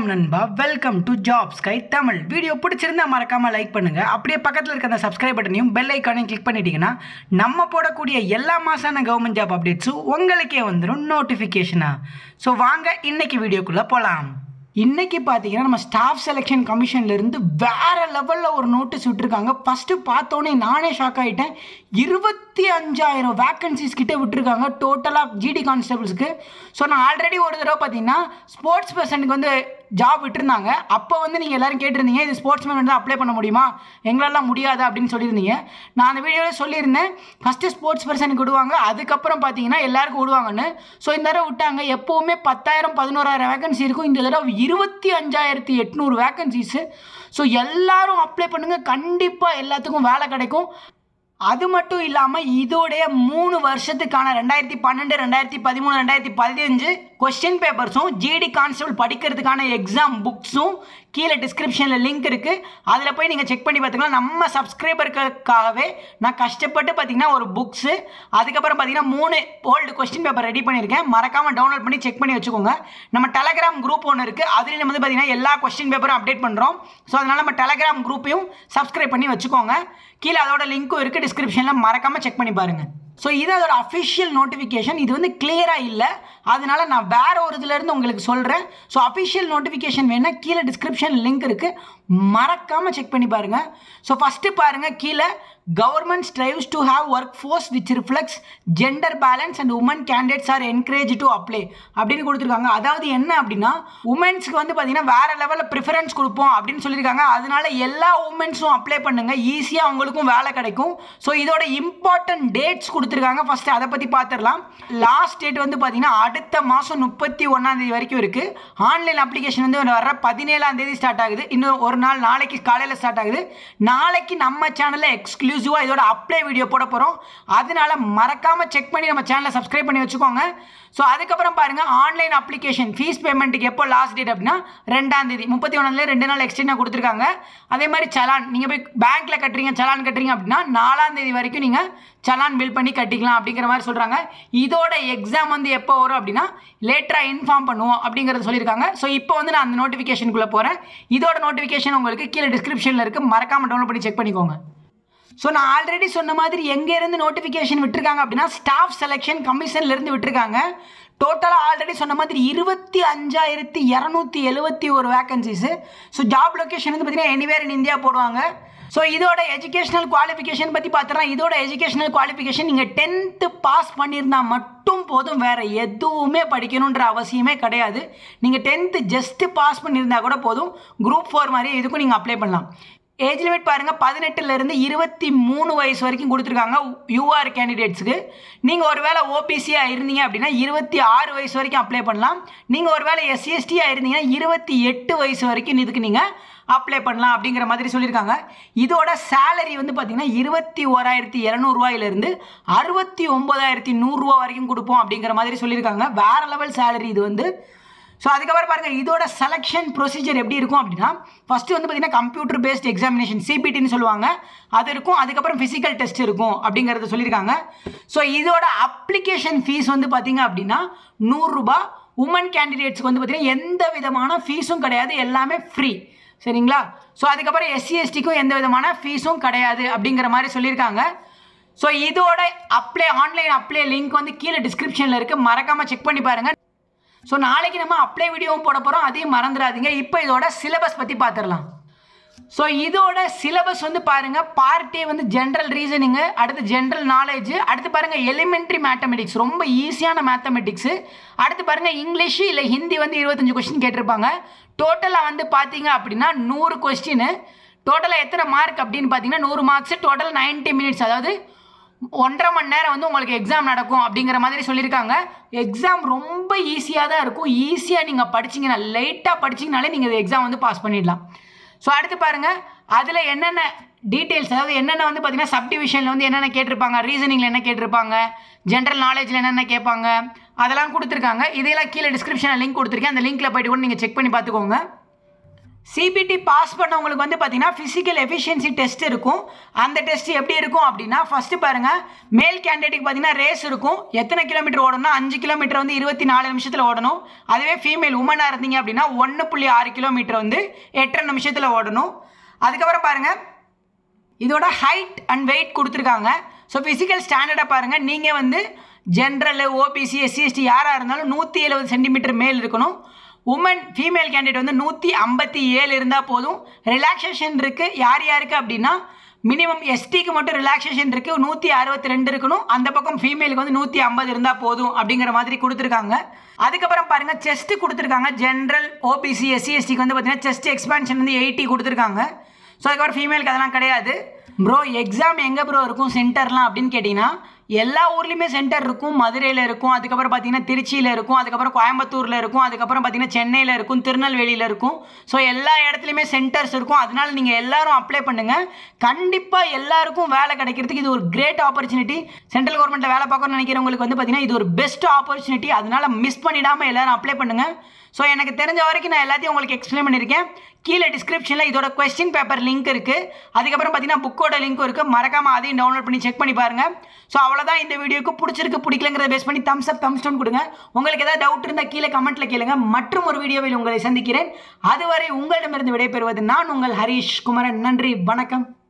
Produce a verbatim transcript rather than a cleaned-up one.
வணக்கம் நண்பா, welcome to jobs guy Tamil. Video பிடிச்சிருந்தா மறக்காம லைக் பண்ணுங்க. அப்படியே பக்கத்தில் இருக்க அந்த சப்ஸ்கிரைப் பட்டனையும் பெல் ஐக்கானையும் கிளிக் பண்ணிட்டீங்கன்னா நம்ம போடக்கூடிய எல்லா மாசான கவர்மெண்ட் ஜாப் அப்டேட்ஸும் உங்களுக்கே வந்துடும் நோட்டிஃபிகேஷனா. ஸோ வாங்க இன்னைக்கு வீடியோக்குள்ள போகலாம். இன்றைக்கி பார்த்தீங்கன்னா நம்ம ஸ்டாஃப் செலெக்ஷன் கமிஷன்லேருந்து வேறு லெவலில் ஒரு நோட்டீஸ் விட்டுருக்காங்க. ஃபஸ்ட்டு பார்த்தோன்னே நானே ஷாக் ஆகிட்டேன். இருபத்தி அஞ்சாயிரம் வேக்கன்சிஸ் கிட்டே விட்டுருக்காங்க டோட்டலாக ஜிடி கான்ஸ்டபிள்ஸுக்கு. ஸோ நான் ஆல்ரெடி ஒரு தடவை பார்த்தீங்கன்னா ஸ்போர்ட்ஸ் பர்சனுக்கு வந்து ஜாப் விட்டுருந்தாங்க. அப்போ வந்து நீங்கள் எல்லோரும் கேட்டிருந்தீங்க, இது ஸ்போர்ட்ஸ் மேன் வந்து அப்ளை பண்ண முடியுமா, எங்களெல்லாம் முடியாது அப்படின்னு சொல்லியிருந்தீங்க. நான் அந்த வீடியோவில் சொல்லியிருந்தேன், ஃபஸ்ட்டு ஸ்போர்ட்ஸ் பர்சனுக்கு விடுவாங்க, அதுக்கப்புறம் பார்த்தீங்கன்னா எல்லாருக்கும் விடுவாங்கன்னு. ஸோ இந்த தடவை விட்டாங்க. எப்போவுமே பத்தாயிரம் பதினோராயிரம் வேக்கன்சி இருக்கும், இந்த தடவை இருபத்தி அஞ்சாயிரத்தி எட்நூறு வேக்கன்சிஸு. ஸோ எல்லோரும் அப்ளை பண்ணுங்கள், கண்டிப்பாக எல்லாத்துக்கும் வேலை கிடைக்கும். அது மட்டும் இல்லாமல் இதோடைய மூணு வருஷத்துக்கான ரெண்டாயிரத்தி பன்னெண்டு ரெண்டாயிரத்தி பதிமூணு ரெண்டாயிரத்தி பதினஞ்சு கொஸ்டின் பேப்பர்ஸும் ஜிடி கான்ஸ்டபிள் படிக்கிறதுக்கான எக்ஸாம் புக்ஸும் கீழே டிஸ்கிரிப்ஷனில் லிங்க் இருக்குது. அதில் போய் நீங்கள் செக் பண்ணி பார்த்துக்கலாம். நம்ம சப்ஸ்கிரைபருக்காகவே நான் கஷ்டப்பட்டு பார்த்தீங்கன்னா ஒரு புக்ஸு, அதுக்கப்புறம் பார்த்தீங்கன்னா மூணு ஓல்டு கொஸ்டின் பேப்பர் ரெடி பண்ணியிருக்கேன். மறக்காமல் டவுன்லோட் பண்ணி செக் பண்ணி வச்சுக்கோங்க. நம்ம டெலகிராம் குரூப் ஒன்று இருக்குது, அதுலேயும் நம்ம வந்து பார்த்தீங்கன்னா எல்லா கொஸ்டின் பேப்பரும் அப்டேட் பண்ணுறோம். ஸோ அதனால் நம்ம டெலகிராம் குரூப்பையும் சப்ஸ்கிரைப் பண்ணி வச்சுக்கோங்க. கீழே அதோட லிங்க்கும் இருக்குது டிஸ்கிரிப்ஷனில், மறக்காமல் செக் பண்ணி பாருங்கள். ஸோ இது அதோட அஃபிஷியல் நோட்டிஃபிகேஷன். இது வந்து கிளியராக இல்லை, அதனால நான் வேறு ஒரு இதுலேருந்து உங்களுக்கு சொல்கிறேன். ஸோ அஃபிஷியல் நோட்டிஃபிகேஷன் வேணால் கீழே டிஸ்கிரிப்ஷன் லிங்க் இருக்குது, மறக்காமல் செக் பண்ணி பாருங்கள். ஸோ ஃபஸ்ட்டு பாருங்கள், கீழே government strives to have work force which reflects gender balance and women candidates are encourage to apply அப்படின்னு கொடுத்துருக்காங்க. அதாவது என்ன அப்படின்னா, உமன்ஸ்க்கு வந்து பார்த்தீங்கன்னா வேறு லெவலில் ப்ரிஃபரன்ஸ் கொடுப்போம் அப்படின்னு சொல்லியிருக்காங்க. அதனால எல்லா உமன்ஸும் அப்ளை பண்ணுங்கள், ஈஸியாக அவங்களுக்கும் வேலை கிடைக்கும். ஸோ இதோட இம்பார்ட்டன்ட் டேட்ஸ் கொடுத்துருக்காங்க. ஃபஸ்ட்டு அதை பற்றி பார்த்துடலாம். லாஸ்ட் டேட் வந்து பார்த்தீங்கன்னா அடுத்த மாதம் முப்பத்தி ஒன்றாம் தேதி வரைக்கும் இருக்குது. ஆன்லைன் அப்ளிகேஷன் வந்து வர பதினேழாம் தேதி ஸ்டார்ட் ஆகுது. இன்னும் ஒரு நாள் நாளைக்கு காலையில் ஸ்டார்ட் ஆகுது. நாளைக்கு நம்ம சேனலில் எக்ஸ்க்ளூசிவாக இதோட அப்ளை வீடியோ போட போகிறோம். அதனால மறக்காமல் செக் பண்ணி நம்ம சேனலை சப்ஸ்கிரைப் பண்ணி வச்சுக்கோங்க. ஸோ அதுக்கப்புறம் பாருங்கள், ஆன்லைன் அப்ளிகேஷன் ஃபீஸ் பேமெண்ட்டுக்கு எப்போ லாஸ்ட் டேட் அப்படின்னா ரெண்டாம் தேதி முப்பத்தி ஒன்றாந்தேதி ரெண்டு நாள் எக்ஸ்டெண்டாக கொடுத்துருக்காங்க. அதே மாதிரி சலான் நீங்கள் போய் பேங்க்கில் கட்டுறீங்க, சலான் கட்டுறீங்க அப்படின்னா நாலாம் தேதி வரைக்கும் நீங்கள் சலான் பில் பண்ணி கட்டிக்கலாம் அப்படிங்கிற மாதிரி சொல்கிறாங்க. இதோட எக்ஸாம் வந்து எப்போ வரும் அப்படின்னா லேட்டராக இன்ஃபார்ம் பண்ணுவோம் அப்படிங்கிறத சொல்லியிருக்காங்க. ஸோ இப்போ வந்து நான் அந்த நோட்டிஃபிகேஷனுக்குள்ளே போகிறேன். இதோட நோட்டிஃபிகேஷன் உங்களுக்கு கீழே டிஸ்கிரிப்ஷனில் இருக்குது, மறக்காமல் டவுன்லோட் பண்ணி செக் பண்ணிக்கோங்க. ஸோ நான் ஆல்ரெடி சொன்ன மாதிரி எங்கேருந்து நோட்டிஃபிகேஷன் விட்டுருக்காங்க அப்படின்னா ஸ்டாஃப் செலெக்ஷன் கமிஷன்லேருந்து விட்டுருக்காங்க. டோட்டலாக ஆல்ரெடி சொன்ன மாதிரி இருபத்தி அஞ்சாயிரத்தி இரநூத்தி எழுபத்தி ஒரு வேக்கன்சிஸு. ஸோ ஜாப் லொக்கேஷன் வந்து பார்த்தீங்கன்னா எனிவேர் இன் இந்தியா போடுவாங்க. ஸோ இதோட எஜுகேஷனல் குவாலிஃபிகேஷன் பற்றி பார்த்துலாம். இதோட எஜுகேஷனல் குவாலிஃபிகேஷன் நீங்கள் டென்த்து பாஸ் பண்ணியிருந்தால் மட்டும் போதும், வேறு எதுவுமே படிக்கணுன்ற அவசியமே கிடையாது. நீங்கள் டென்த்து ஜஸ்ட்டு பாஸ் பண்ணியிருந்தால் கூட போதும். குரூப் ஃபோர் மாதிரி இதுக்கும் நீங்கள் அப்ளை பண்ணலாம். ஏஜ் லிமிட் பாருங்கள், பதினெட்டுலேருந்து இருபத்தி மூணு வயசு வரைக்கும் கொடுத்துருக்காங்க யூஆர் கேண்டிடேட்ஸுக்கு. நீங்கள் ஒரு வேளை ஓபிசியாக இருந்தீங்க அப்படின்னா இருபத்தி ஆறு வயசு வரைக்கும் அப்ளை பண்ணலாம். நீங்கள் ஒரு வேளை எஸ்சிஎஸ்டியாக இருந்தீங்கன்னா இருபத்தி எட்டு வயசு வரைக்கும் இதுக்கு நீங்கள் அப்ளை பண்ணலாம் அப்படிங்கிற மாதிரி சொல்லியிருக்காங்க. இதோட சேலரி வந்து பார்த்திங்கன்னா இருபத்தி ஓராயிரத்தி இரநூறுவாயிலிருந்து அறுபத்தி ஒம்பதாயிரத்தி நூறுரூவா வரைக்கும் கொடுப்போம் அப்படிங்கிற மாதிரி சொல்லியிருக்காங்க. வேறு லெவல் சேலரி இது வந்து. ஸோ அதுக்கப்புறம் பாருங்கள், இதோட செலெக்ஷன் ப்ரொசீஜர் எப்படி இருக்கும் அப்படின்னா, ஃபஸ்ட்டு வந்து பார்த்திங்கன்னா கம்ப்யூட்டர் பேஸ்ட் எக்ஸாமினேஷன் சிபிடின்னு சொல்லுவாங்க, அது இருக்கும். அதுக்கப்புறம் ஃபிசிக்கல் டெஸ்ட் இருக்கும் அப்படிங்கிறத சொல்லியிருக்காங்க. ஸோ இதோட அப்ளிகேஷன் ஃபீஸ் வந்து பார்த்திங்க அப்படின்னா நூறுரூபா. உமன் கேண்டிடேட்ஸ்க்கு வந்து பார்த்திங்கன்னா எந்த விதமான ஃபீஸும் கிடையாது, எல்லாமே ஃப்ரீ. சரிங்களா? ஸோ அதுக்கப்புறம் எஸ்சிஎஸ்டிக்கும் எந்த விதமான ஃபீஸும் கிடையாது அப்படிங்கிற மாதிரி சொல்லியிருக்காங்க. ஸோ இதோட அப்ளை ஆன்லைன் அப்ளை லிங்க் வந்து கீழே டிஸ்கிரிப்ஷனில் இருக்குது, மறக்காமல் செக் பண்ணி பாருங்கள். ஸோ நாளைக்கு நம்ம அப்ளை வீடியோவும் போட போகிறோம், அதையும் மறந்துடாதீங்க. இப்போ இதோட சிலபஸ் பற்றி பார்த்துடலாம். ஸோ இதோட சிலபஸ் வந்து பாருங்கள், பார்ட் ஏ வந்து ஜென்ரல் ரீசனிங்கு, அடுத்து ஜென்ரல் நாலேஜ், அடுத்து பாருங்கள் எலிமெண்ட்ரி மேத்தமெட்டிக்ஸ், ரொம்ப ஈஸியான மேத்தமெட்டிக்ஸு, அடுத்து பாருங்கள் இங்கிலீஷு இல்லை ஹிந்தி வந்து இருபத்தஞ்சு கொஸ்டின் கேட்டிருப்பாங்க. டோட்டலாக வந்து பார்த்தீங்க அப்படின்னா நூறு கொஸ்டின். டோட்டலாக எத்தனை மார்க் அப்படின்னு பார்த்தீங்கன்னா நூறு மார்க்ஸு, டோட்டல் நைன்ட்டி மினிட்ஸ், அதாவது ஒன்றரை மணி நேரம் வந்து உங்களுக்கு எக்ஸாம் நடக்கும் அப்படிங்கிற மாதிரி சொல்லியிருக்காங்க. எக்ஸாம் ரொம்ப ஈஸியாக தான் இருக்கும். ஈஸியாக நீங்கள் படிச்சிங்கன்னா, லைட்டாக படிச்சிங்கனாலே நீங்கள் இந்த எக்ஸாம் வந்து பாஸ் பண்ணிடலாம். ஸோ அடுத்து பாருங்கள், அதில் என்னென்ன டீட்டெயில்ஸ், அதாவது என்னென்ன வந்து பார்த்தீங்கன்னா சப்டிவிஷனில் வந்து என்னென்ன கேட்டிருப்பாங்க, ரீசனிங்கில் என்ன கேட்டிருப்பாங்க, ஜென்ரல் நாலேஜில் என்னென்ன கேட்பாங்க, அதெல்லாம் கொடுத்துருக்காங்க. இதெல்லாம் கீழே டிஸ்கிரிப்ஷனில் லிங்க் கொடுத்துருக்கேன், அந்த லிங்க்கில் போய்ட்டு கூட நீங்கள் செக் பண்ணி பார்த்துக்கோங்க. சிபிடி பாஸ் பண்ணவங்களுக்கு வந்து பார்த்தீங்கன்னா ஃபிசிக்கல் எஃபிஷியன்சி டெஸ்ட் இருக்கும். அந்த டெஸ்ட் எப்படி இருக்கும் அப்படின்னா, ஃபஸ்ட்டு பாருங்கள், மேல் கேண்டிடேட்டுக்கு பார்த்தீங்கன்னா ரேஸ் இருக்கும். எத்தனை கிலோமீட்டர் ஓடணும்னா அஞ்சு கிலோமீட்டர் வந்து இருபத்தி நாலு நிமிஷத்தில் ஓடணும். அதுவே ஃபீமேல் உமனாக இருந்தீங்க அப்படின்னா ஒன்று புள்ளி ஆறு கிலோமீட்டர் வந்து எட்டரை நிமிஷத்தில் ஓடணும். அதுக்கப்புறம் பாருங்கள், இதோட ஹைட் அண்ட் வெயிட் கொடுத்துருக்காங்க. ஸோ ஃபிசிக்கல் ஸ்டாண்டர்டாக பாருங்கள், நீங்கள் வந்து ஜென்ரல், ஓபிசி, எஸ்சி, எஸ்டி யாராக இருந்தாலும் நூற்றி எழுபது சென்டிமீட்டர் மேல் இருக்கணும். உமன் ஃபீமேல் கேண்டிடேட் வந்து நூற்றி ஐம்பத்தி ஏழு இருந்தால் போதும். ரிலாக்ஸேஷன் இருக்குது. யார் யாருக்கு அப்படின்னா, மினிமம் எஸ்டிக்கு மட்டும் ரிலாக்ஸேஷன் இருக்குது, நூற்றி அறுபத்தி ரெண்டு இருக்கணும். அந்த பக்கம் ஃபீமேலுக்கு வந்து நூற்றி ஐம்பது இருந்தால் போதும் அப்படிங்கிற மாதிரி கொடுத்துருக்காங்க. அதுக்கப்புறம் பாருங்கள், செஸ்ட்டு கொடுத்துருக்காங்க. ஜென்ரல், ஓபிசி, எஸ்சி, எஸ்டிக்கு வந்து பார்த்தீங்கன்னா செஸ்ட் எக்ஸ்பான்ஷன் வந்து எயிட்டி கொடுத்துருக்காங்க. ஸோ அதுக்கப்புறம் ஃபீமேலுக்கு அதெல்லாம் கிடையாது. ப்ரோ எக்ஸாம் எங்கே ப்ரோ இருக்கும் சென்டர்லாம் அப்படின்னு கேட்டிங்கன்னா, எல்லா ஊர்லேயுமே சென்டர் இருக்கும். மதுரையில் இருக்கும், அதுக்கப்புறம் பார்த்தீங்கன்னா திருச்சியில் இருக்கும், அதுக்கப்புறம் கோயம்புத்தூரில் இருக்கும், அதுக்கப்புறம் பார்த்தீங்கன்னா சென்னையில் இருக்கும், திருநெல்வேலியில் இருக்கும். ஸோ எல்லா இடத்துலையுமே சென்டர்ஸ் இருக்கும். அதனால் நீங்கள் எல்லாரும் அப்ளை பண்ணுங்கள். கண்டிப்பாக எல்லாருக்கும் வேலை கிடைக்கிறதுக்கு இது ஒரு கிரேட் ஆப்பர்ச்சுனிட்டி. சென்ட்ரல் கவர்மெண்ட்டில் வேலை பார்க்கணும்னு நினைக்கிறவங்களுக்கு வந்து பார்த்தீங்கன்னா இது ஒரு பெஸ்ட் ஆப்பர்ச்சுனிட்டி. அதனால் மிஸ் பண்ணிடாமல் எல்லாரும் அப்ளை பண்ணுங்கள். ஸோ எனக்கு தெரிஞ்ச வரைக்கும் நான் எல்லாத்தையும் உங்களுக்கு எக்ஸ்பிளைன் பண்ணியிருக்கேன். கீழே டிஸ்கிரிப்ஷனில் இதோட கொஸ்டின் பேப்பர் லிங்க் இருக்குது. அதுக்கப்புறம் பார்த்தீங்கன்னா புக்கோட லிங்க்கும் இருக்குது. மறக்காமல் அதையும் டவுன்லோட் பண்ணி செக் பண்ணி பாருங்கள். ஸோ அவ்வளோதான், இந்த வீடியோக்கு பிடிச்சிருக்கு பிடிக்கலங்கிறத பேஸ் பண்ணி தம்ஸ் அப் தம்ஸ் டவுன் கொடுங்க. உங்களுக்கு ஏதாவது டவுட் இருந்தால் கீழே கமெண்ட்டில் கேளுங்க. மற்றும் ஒரு வீடியோவில் உங்களை சந்திக்கிறேன். அதுவரை உங்களிடமிருந்து விடைபெறுவது நான் உங்கள் ஹரீஷ் குமரன். நன்றி, வணக்கம்.